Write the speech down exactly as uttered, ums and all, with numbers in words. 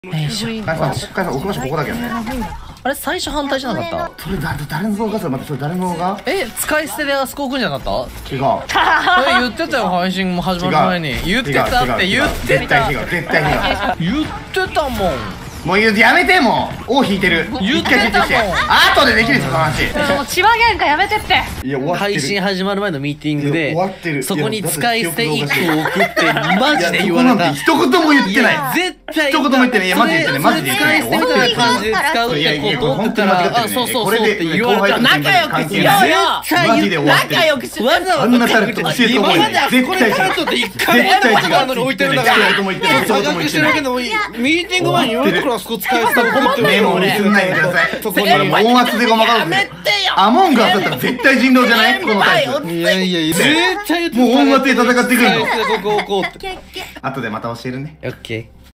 よいしょ。 カイさん、カイさん、置く場所ここだけどね。 あれ最初反対じゃなかった？ それ誰誰の動画？それ待って、それ誰の動画？ え、使い捨てであそこ置くんじゃなかった？ 違う。 え、言ってたよ、配信も始まる前に。言ってたって言って絶た。 対違う、絶対違う。 言ってたもん。 もう言うやめて、もう王引いてる。 言ってたもん一回聞いてきて。後でできるんですよ、その話。 もう千葉喧嘩やめてって。 いや、終わってる。 配信始まる前のミーティングいでや終わってるそこに使い捨ていっこいや送ってマジで言われた。 いやそこなんて一言も言ってない。 絶対一言も言ってない。いやマジで言ってない。マジで言ってない。 使い捨てみたいな感じで使うってことって言ったら、あ、そうそうそうって言われた。 仲良くしようよ。マジで終わってる。 仲良くしよう。 わざわあんなタルト教えてもいい。絶対違う。 タルトって一回も絶対違う。 のに置いてるんだから。 一言も言ってない。一言も高く言っない。 しててるわけでもいい。ミーティング前に言われたからあそこ使い捨てることってメモにすんないでください。 そこにこれもう音圧でごまかすぜ。アモンガーだったら絶対人狼じゃない？このタイプ。 いやいや、絶対言ってもう音圧で戦ってくるの。 ここ置こうって。 後でまた教えるね。 オッケー。